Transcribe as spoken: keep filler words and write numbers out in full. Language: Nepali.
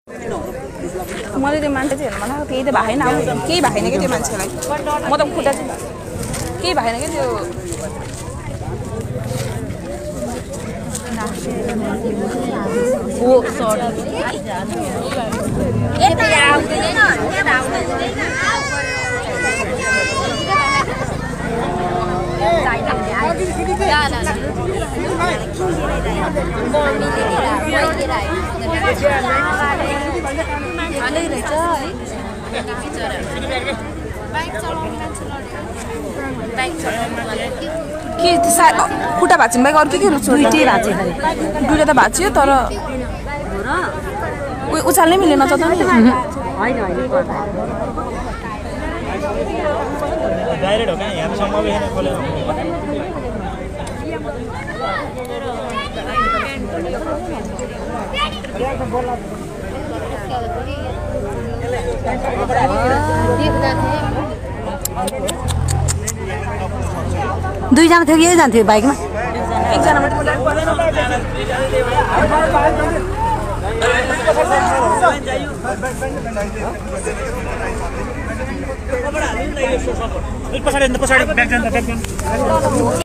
मैले त्यो मान्छे चाहिँ हेर्नु मन केही त भएन अब केही भएन कि त्यो मान्छेलाई म त खुट्टा चाहिँ केही भएन कि त्यो ओ सरी यता आउँदैन यता आउँदैन के खुट्टा भाँच्नु बाहेक अरू के के दुइटै भाँच्यो दुइटा त भाँच्यो तर उयो उचाल्नै मिलेन त डाइरेक्ट हो क्या यहाँ त सम्भव छैन खोले दुईजना थियो कि एकजना थियो बाइकमा एकजना पछाडि पछाडि ब्याक जान्छ ब्याक जान्छ